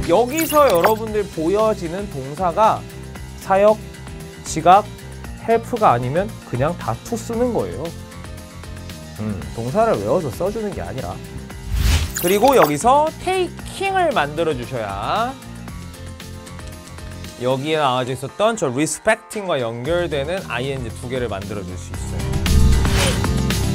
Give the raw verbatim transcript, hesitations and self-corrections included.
여기서 여러분들 보여지는 동사가 사역, 지각, 헬프가 아니면 그냥 다 to 쓰는 거예요. 음, 동사를 외워서 써주는 게 아니라. 그리고 여기서 taking을 만들어 주셔야 여기에 나와져 있었던 저 respecting과 연결되는 아이엔지 두 개를 만들어 줄 수 있어요.